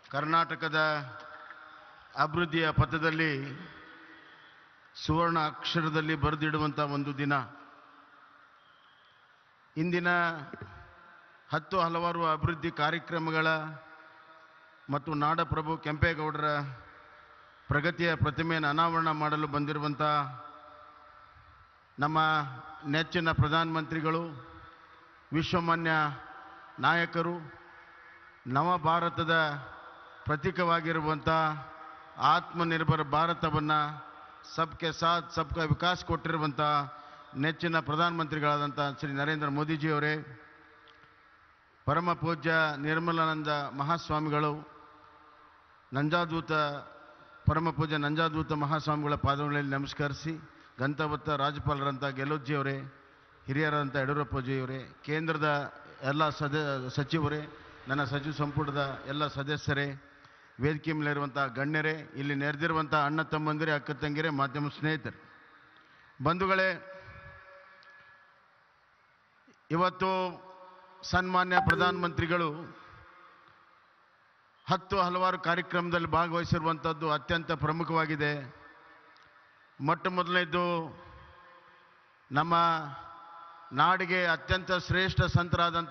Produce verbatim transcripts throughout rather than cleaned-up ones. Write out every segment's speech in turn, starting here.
ಕರ್ನಾಟಕದ ಅಭಿವೃದ್ಧಿಯ ಪಥದಲ್ಲಿ ಸುವರ್ಣ ಅಕ್ಷರದಲ್ಲಿ ಬರೆದಿಡುವಂಥ ಒಂದು ದಿನ. ಇಂದಿನ ಹತ್ತು ಹಲವಾರು ಅಭಿವೃದ್ಧಿ ಕಾರ್ಯಕ್ರಮಗಳ ಮತ್ತು ನಾಡಪ್ರಭು ಕೆಂಪೇಗೌಡರ ಪ್ರಗತಿಯ ಪ್ರತಿಮೆಯನ್ನು ಅನಾವರಣ ಮಾಡಲು ಬಂದಿರುವಂಥ ನಮ್ಮ ನೆಚ್ಚಿನ ಪ್ರಧಾನಮಂತ್ರಿಗಳು, ವಿಶ್ವಮಾನ್ಯ ನಾಯಕರು, ನವ ಭಾರತದ ಪ್ರತೀಕವಾಗಿರುವಂಥ ಆತ್ಮನಿರ್ಭರ ಭಾರತವನ್ನು ಸಬ್ಕೆ ಸಾಥ್ ಸಬ್ಕಾ ವಿಕಾಸ್ ಕೊಟ್ಟಿರುವಂಥ ನೆಚ್ಚಿನ ಪ್ರಧಾನಮಂತ್ರಿಗಳಾದಂಥ ಶ್ರೀ ನರೇಂದ್ರ ಮೋದಿಜಿಯವರೇ, ಪರಮ ಪೂಜ್ಯ ನಿರ್ಮಲಾನಂದ ಮಹಾಸ್ವಾಮಿಗಳು, ನಂಜಾದೂತ ಪರಮ ಪೂಜ್ಯ ನಂಜಾದೂತ ಮಹಾಸ್ವಾಮಿಗಳ ಪಾದಗಳಲ್ಲಿ ನಮಸ್ಕರಿಸಿ, ಗಂತವತ್ತ ರಾಜ್ಯಪಾಲರಂಥ ಗೆಹ್ಲೋಟ್ಜಿಯವರೇ, ಹಿರಿಯರಾದಂಥ ಯಡಿಯೂರಪ್ಪಜಿಯವರೇ, ಕೇಂದ್ರದ ಎಲ್ಲ ಸದ ಸಚಿವರೇ, ನನ್ನ ಸಚಿವ ಸಂಪುಟದ ಎಲ್ಲ ಸದಸ್ಯರೇ, ವೇದಿಕೆ ಮೇಲಿರುವಂಥ ಗಣ್ಯರೇ, ಇಲ್ಲಿ ನೆರೆದಿರುವಂಥ ಅಣ್ಣ ತಮ್ಮಂದಿರೇ, ಅಕ್ಕ ತಂಗಿರೇ, ಮಾಧ್ಯಮ ಸ್ನೇಹಿತರೆ, ಬಂಧುಗಳೇ, ಇವತ್ತು ಸನ್ಮಾನ್ಯ ಪ್ರಧಾನಮಂತ್ರಿಗಳು ಹತ್ತು ಹಲವಾರು ಕಾರ್ಯಕ್ರಮದಲ್ಲಿ ಭಾಗವಹಿಸಿರುವಂಥದ್ದು ಅತ್ಯಂತ ಪ್ರಮುಖವಾಗಿದೆ. ಮೊಟ್ಟ ಮೊದಲನೇದು, ನಮ್ಮ ನಾಡಿಗೆ ಅತ್ಯಂತ ಶ್ರೇಷ್ಠ ಸಂತರಾದಂಥ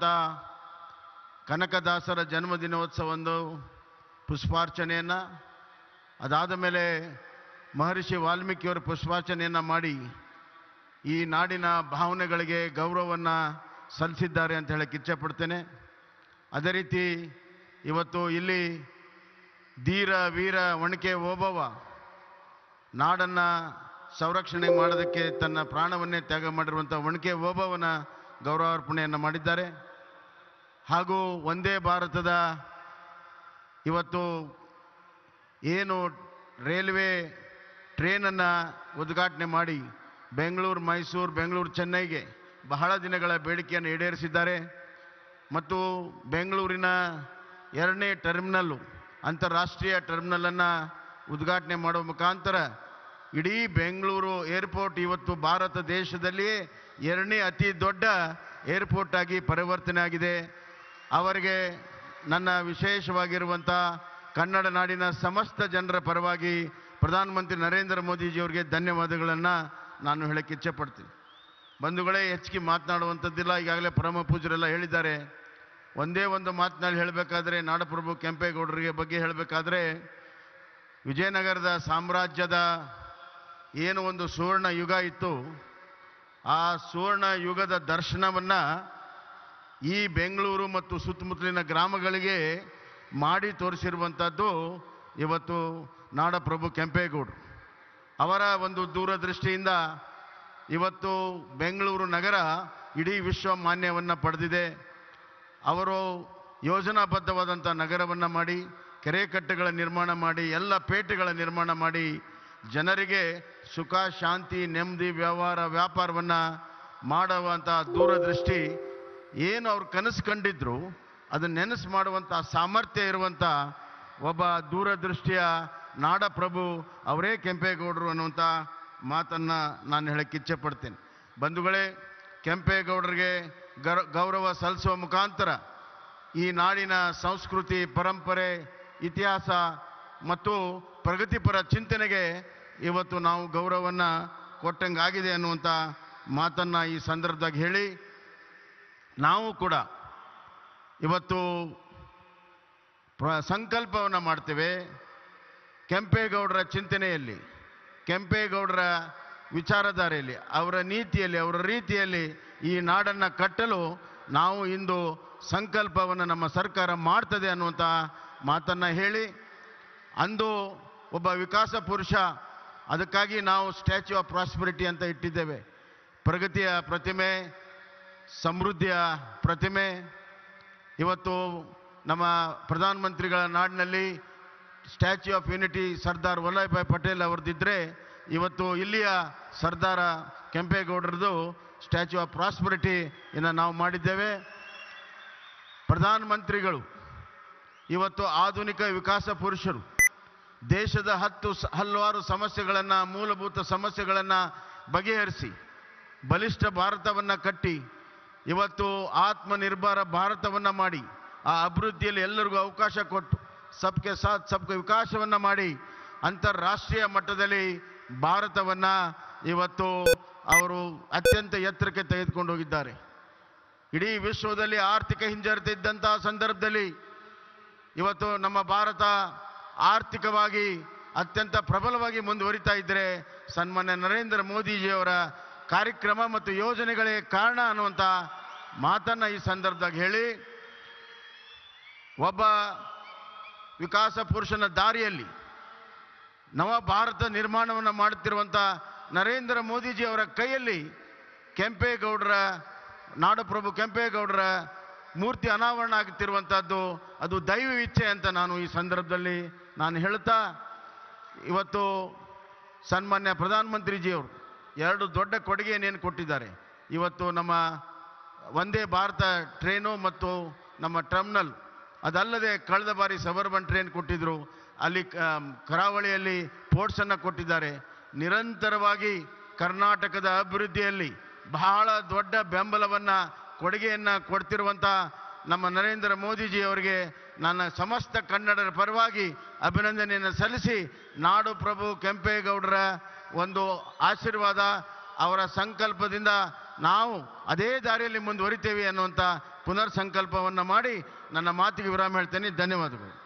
ಕನಕದಾಸರ ಜನ್ಮದಿನೋತ್ಸವವನ್ನು ಪುಷ್ಪಾರ್ಚನೆಯನ್ನು, ಅದಾದ ಮೇಲೆ ಮಹರ್ಷಿ ವಾಲ್ಮೀಕಿಯವರ ಪುಷ್ಪಾರ್ಚನೆಯನ್ನು ಮಾಡಿ ಈ ನಾಡಿನ ಭಾವನೆಗಳಿಗೆ ಗೌರವವನ್ನು ಸಲ್ಲಿಸಿದ್ದಾರೆ ಅಂತ ಹೇಳಕ್ಕೆ ಇಚ್ಛೆಪಡ್ತೇನೆ. ಅದೇ ರೀತಿ ಇವತ್ತು ಇಲ್ಲಿ ಧೀರ ವೀರ ಒಣಕೆ ಓಬವ್ವ ನಾಡನ್ನು ಸಂರಕ್ಷಣೆ ಮಾಡೋದಕ್ಕೆ ತನ್ನ ಪ್ರಾಣವನ್ನೇ ತ್ಯಾಗ ಮಾಡಿರುವಂಥ ಒಣಕೆ ಓಬವ್ವನ ಗೌರವಾರ್ಪಣೆಯನ್ನು ಮಾಡಿದ್ದಾರೆ. ಹಾಗೂ ಒಂದೇ ಭಾರತದ ಇವತ್ತು ಏನು ರೈಲ್ವೆ ಟ್ರೇನನ್ನು ಉದ್ಘಾಟನೆ ಮಾಡಿ ಬೆಂಗಳೂರು ಮೈಸೂರು ಬೆಂಗಳೂರು ಚೆನ್ನೈಗೆ ಬಹಳ ದಿನಗಳ ಬೇಡಿಕೆಯನ್ನು ಈಡೇರಿಸಿದ್ದಾರೆ. ಮತ್ತು ಬೆಂಗಳೂರಿನ ಎರಡನೇ ಟರ್ಮಿನಲ್ಲು, ಅಂತಾರಾಷ್ಟ್ರೀಯ ಟರ್ಮಿನಲನ್ನು ಉದ್ಘಾಟನೆ ಮಾಡುವ ಮುಖಾಂತರ ಇಡೀ ಬೆಂಗಳೂರು ಏರ್ಪೋರ್ಟ್ ಇವತ್ತು ಭಾರತ ದೇಶದಲ್ಲಿಯೇ ಎರಡನೇ ಅತಿ ದೊಡ್ಡ ಏರ್ಪೋರ್ಟ್ ಆಗಿ ಪರಿವರ್ತನೆ ಆಗಿದೆ. ಅವರಿಗೆ ನನ್ನ ವಿಶೇಷವಾಗಿರುವಂಥ ಕನ್ನಡ ನಾಡಿನ ಸಮಸ್ತ ಜನರ ಪರವಾಗಿ ಪ್ರಧಾನಮಂತ್ರಿ ನರೇಂದ್ರ ಮೋದಿಜಿಯವರಿಗೆ ಧನ್ಯವಾದಗಳನ್ನು ನಾನು ಹೇಳಕ್ಕೆ ಇಚ್ಛೆಪಡ್ತೀನಿ. ಬಂಧುಗಳೇ, ಹೆಚ್ಚಿಗೆ ಮಾತನಾಡುವಂಥದ್ದಿಲ್ಲ, ಈಗಾಗಲೇ ಪರಮ ಪೂಜ್ಯರೆಲ್ಲ ಹೇಳಿದ್ದಾರೆ. ಒಂದೇ ಒಂದು ಮಾತಿನಲ್ಲಿ ಹೇಳಬೇಕಾದ್ರೆ, ನಾಡಪ್ರಭು ಕೆಂಪೇಗೌಡರಿಗೆ ಬಗ್ಗೆ ಹೇಳಬೇಕಾದ್ರೆ, ವಿಜಯನಗರದ ಸಾಮ್ರಾಜ್ಯದ ಏನು ಒಂದು ಸುವರ್ಣ ಯುಗ ಇತ್ತು, ಆ ಸುವರ್ಣ ಯುಗದ ದರ್ಶನವನ್ನು ಈ ಬೆಂಗಳೂರು ಮತ್ತು ಸುತ್ತಮುತ್ತಲಿನ ಗ್ರಾಮಗಳಿಗೆ ಮಾಡಿ ತೋರಿಸಿರುವಂಥದ್ದು ಇವತ್ತು ನಾಡಪ್ರಭು ಕೆಂಪೇಗೌಡರು. ಅವರ ಒಂದು ದೂರದೃಷ್ಟಿಯಿಂದ ಇವತ್ತು ಬೆಂಗಳೂರು ನಗರ ಇಡೀ ವಿಶ್ವ ಮಾನ್ಯವನ್ನು ಪಡೆದಿದೆ. ಅವರು ಯೋಜನಾಬದ್ಧವಾದಂಥ ನಗರವನ್ನು ಮಾಡಿ, ಕೆರೆಕಟ್ಟೆಗಳ ನಿರ್ಮಾಣ ಮಾಡಿ, ಎಲ್ಲ ಪೇಟೆಗಳ ನಿರ್ಮಾಣ ಮಾಡಿ, ಜನರಿಗೆ ಸುಖ ಶಾಂತಿ ನೆಮ್ಮದಿ ವ್ಯವಹಾರ ವ್ಯಾಪಾರವನ್ನು ಮಾಡುವಂಥ ದೂರದೃಷ್ಟಿ ಏನು ಅವ್ರು ಕನಸು ಕಂಡಿದ್ರು ಅದನ್ನು ನೆನಸು ಮಾಡುವಂಥ ಸಾಮರ್ಥ್ಯ ಇರುವಂಥ ಒಬ್ಬ ದೂರದೃಷ್ಟಿಯ ನಾಡಪ್ರಭು ಅವರೇ ಕೆಂಪೇಗೌಡರು ಅನ್ನುವಂಥ ಮಾತನ್ನು ನಾನು ಹೇಳಕ್ಕೆ ಇಚ್ಛೆ ಪಡ್ತೇನೆ. ಬಂಧುಗಳೇ, ಕೆಂಪೇಗೌಡರಿಗೆ ಗೌರವ ಸಲ್ಲಿಸುವ ಮುಖಾಂತರ ಈ ನಾಡಿನ ಸಂಸ್ಕೃತಿ, ಪರಂಪರೆ, ಇತಿಹಾಸ ಮತ್ತು ಪ್ರಗತಿಪರ ಚಿಂತನೆಗೆ ಇವತ್ತು ನಾವು ಗೌರವವನ್ನು ಕೊಟ್ಟಂಗಾಗಿದೆ ಅನ್ನುವಂಥ ಮಾತನ್ನು ಈ ಸಂದರ್ಭದಾಗ ಹೇಳಿ, ನಾವು ಕೂಡ ಇವತ್ತು ಪ್ರ ಸಂಕಲ್ಪವನ್ನು ಮಾಡ್ತೇವೆ. ಕೆಂಪೇಗೌಡರ ಚಿಂತನೆಯಲ್ಲಿ, ಕೆಂಪೇಗೌಡರ ವಿಚಾರಧಾರೆಯಲ್ಲಿ, ಅವರ ನೀತಿಯಲ್ಲಿ, ಅವರ ರೀತಿಯಲ್ಲಿ ಈ ನಾಡನ್ನು ಕಟ್ಟಲು ನಾವು ಇಂದು ಸಂಕಲ್ಪವನ್ನು ನಮ್ಮ ಸರ್ಕಾರ ಮಾಡ್ತದೆ ಅನ್ನುವಂಥ ಮಾತನ್ನು ಹೇಳಿ, ಅಂದು ಒಬ್ಬ ವಿಕಾಸ ಪುರುಷ, ಅದಕ್ಕಾಗಿ ನಾವು ಸ್ಟ್ಯಾಚ್ಯೂ ಆಫ್ ಪ್ರಾಸ್ಪರಿಟಿ ಅಂತ ಇಟ್ಟಿದ್ದೇವೆ. ಪ್ರಗತಿಯ ಪ್ರತಿಮೆ, ಸಮೃದ್ಧಿಯ ಪ್ರತಿಮೆ. ಇವತ್ತು ನಮ್ಮ ಪ್ರಧಾನಮಂತ್ರಿಗಳ ನಾಡಿನಲ್ಲಿ statue of unity Sardar Vallabhbhai Patel ಅವ್ರದ್ದಿದ್ದರೆ, ಇವತ್ತು ಇಲ್ಲಿಯ ಸರ್ದಾರ ಕೆಂಪೇಗೌಡರದು ಸ್ಟ್ಯಾಚ್ಯೂ ಆಫ್ ಪ್ರಾಸ್ಪರಿಟಿ ಇನ್ನು ನಾವು ಮಾಡಿದ್ದೇವೆ. ಪ್ರಧಾನಮಂತ್ರಿಗಳು ಇವತ್ತು ಆಧುನಿಕ ವಿಕಾಸ ಪುರುಷರು. ದೇಶದ ಹತ್ತು ಹಲವಾರು ಸಮಸ್ಯೆಗಳನ್ನು, ಮೂಲಭೂತ ಸಮಸ್ಯೆಗಳನ್ನು ಬಗೆಹರಿಸಿ ಬಲಿಷ್ಠ ಭಾರತವನ್ನು ಕಟ್ಟಿ ಇವತ್ತು ಆತ್ಮನಿರ್ಭರ ಭಾರತವನ್ನು ಮಾಡಿ ಆ ಅಭಿವೃದ್ಧಿಯಲ್ಲಿ ಎಲ್ಲರಿಗೂ ಅವಕಾಶ ಕೊಟ್ಟು ಸಬ್ಕೆ ಸಾಥ್ ಸಬ್ಕೆ ವಿಕಾಸವನ್ನು ಮಾಡಿ ಅಂತಾರಾಷ್ಟ್ರೀಯ ಮಟ್ಟದಲ್ಲಿ ಭಾರತವನ್ನು ಇವತ್ತು ಅವರು ಅತ್ಯಂತ ಎತ್ತರಕ್ಕೆ ತೆಗೆದುಕೊಂಡು ಹೋಗಿದ್ದಾರೆ. ಇಡೀ ವಿಶ್ವದಲ್ಲಿ ಆರ್ಥಿಕ ಹಿಂಜರಿತ ಸಂದರ್ಭದಲ್ಲಿ ಇವತ್ತು ನಮ್ಮ ಭಾರತ ಆರ್ಥಿಕವಾಗಿ ಅತ್ಯಂತ ಪ್ರಬಲವಾಗಿ ಮುಂದುವರಿತಾ ಇದ್ದರೆ ಸನ್ಮಾನ್ಯ ನರೇಂದ್ರ ಮೋದಿಜಿಯವರ ಕಾರ್ಯಕ್ರಮ ಮತ್ತು ಯೋಜನೆಗಳೇ ಕಾರಣ ಅನ್ನುವಂಥ ಮಾತನ್ನು ಈ ಸಂದರ್ಭದಾಗ ಹೇಳಿ, ಒಬ್ಬ ವಿಕಾಸ ಪುರುಷನ ದಾರಿಯಲ್ಲಿ ನವ ಭಾರತ ನಿರ್ಮಾಣವನ್ನು ಮಾಡುತ್ತಿರುವಂಥ ನರೇಂದ್ರ ಮೋದಿಜಿಯವರ ಕೈಯಲ್ಲಿ ಕೆಂಪೇಗೌಡರ ನಾಡಪ್ರಭು ಕೆಂಪೇಗೌಡರ ಮೂರ್ತಿ ಅನಾವರಣ ಆಗುತ್ತಿರುವಂಥದ್ದು ಅದು ದೈವ ಇಚ್ಛೆ ಅಂತ ನಾನು ಈ ಸಂದರ್ಭದಲ್ಲಿ ನಾನು ಹೇಳ್ತಾ, ಇವತ್ತು ಸನ್ಮಾನ್ಯ ಪ್ರಧಾನಮಂತ್ರಿಜಿಯವರು ಎರಡು ದೊಡ್ಡ ಕೊಡುಗೆಯನ್ನೇನು ಕೊಟ್ಟಿದ್ದಾರೆ. ಇವತ್ತು ನಮ್ಮ ವಂದೇ ಭಾರತ ಟ್ರೈನು ಮತ್ತು ನಮ್ಮ ಟರ್ಮಿನಲ್, ಅದಲ್ಲದೆ ಕಳೆದ ಬಾರಿ ಸಬರ್ಬನ್ ಟ್ರೈನ್ ಕೊಟ್ಟಿದ್ದರು, ಅಲ್ಲಿ ಕರಾವಳಿಯಲ್ಲಿ ಪೋರ್ಟ್ಸನ್ನು ಕೊಟ್ಟಿದ್ದಾರೆ. ನಿರಂತರವಾಗಿ ಕರ್ನಾಟಕದ ಅಭಿವೃದ್ಧಿಯಲ್ಲಿ ಬಹಳ ದೊಡ್ಡ ಬೆಂಬಲವನ್ನು ಕೊಡುಗೆಯನ್ನು ಕೊಡ್ತಿರುವಂಥ ನಮ್ಮ ನರೇಂದ್ರ ಮೋದಿಜಿಯವರಿಗೆ ನನ್ನ ಸಮಸ್ತ ಕನ್ನಡರ ಪರವಾಗಿ ಅಭಿನಂದನೆಯನ್ನು ಸಲ್ಲಿಸಿ, ನಾಡು ಪ್ರಭು ಕೆಂಪೇಗೌಡರ ಒಂದು ಆಶೀರ್ವಾದ, ಅವರ ಸಂಕಲ್ಪದಿಂದ ನಾವು ಅದೇ ದಾರಿಯಲ್ಲಿ ಮುಂದುವರಿತೇವೆ ಅನ್ನುವಂಥ ಪುನರ್ ಸಂಕಲ್ಪವನ್ನು ಮಾಡಿ ನನ್ನ ಮಾತಿಗೆ ವಿರಾಮ ಹೇಳ್ತೇನೆ. ಧನ್ಯವಾದಗಳು.